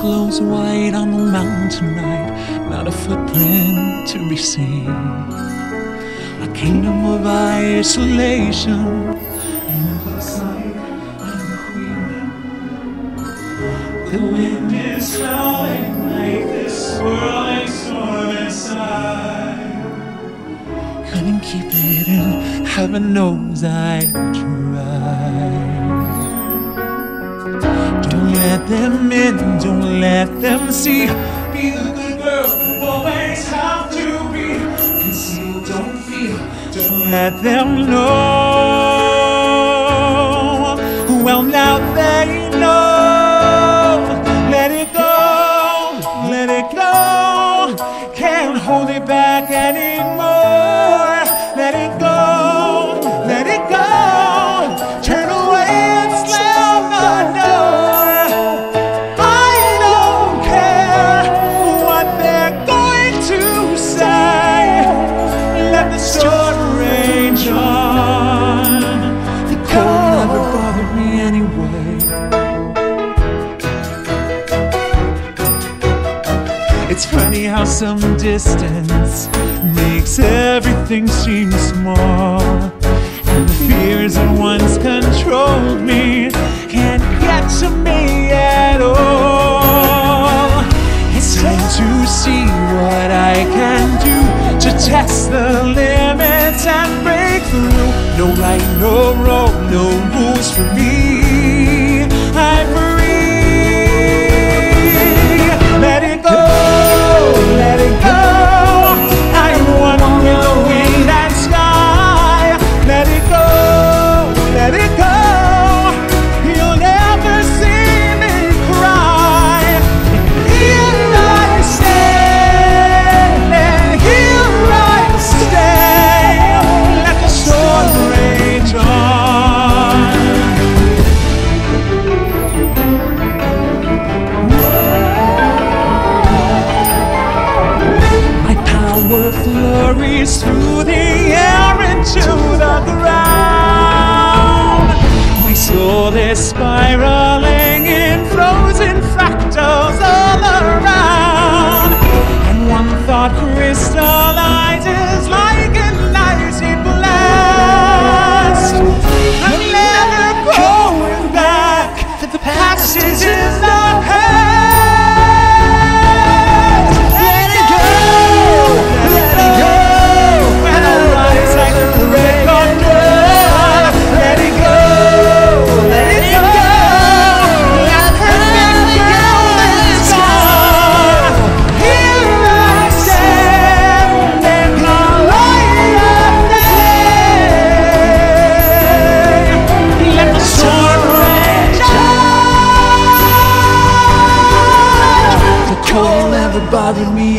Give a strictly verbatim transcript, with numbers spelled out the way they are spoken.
flows white on the mountain tonight, not a footprint to be seen. A kingdom of isolation. It looks like I'm the queen. The wind is howling like this swirling storm inside. Couldn't keep it in, heaven knows I tried. Don't let them in, don't let them see. Be the good girl you always have to be. Conceal, don't feel, don't let them know. Well, now they know. Let it go, let it go. Can't hold it back anymore. Let it go, let it go. Turn away and slam the door. I don't care what they're going to say. Let the storm rage on. The cold never bothered me anyway. It's funny how some distance makes everything seem small, and the fears that once controlled me can't get to me at all. It's time to see what I can do to test the limits and break through. No right, no wrong, no rules for me. I'm free. Let it go, let it go. I'm one with the wind and sky. Let it go, let it go. You'll never see me cry. Here I stand, and here I stay. Let the storm rage on. My power flurries through the air into the ground. My soul is spiraling in frozen fractals all around. And one thought crystallizes like an icy blast. I'm never going back. The past is in the past. Let it go, let it go. When I rise like a red dawn. Let it go, let it go. That perfect girl is gone. Here I stand in the light of day. Let the storm rage on. The cold never bothered me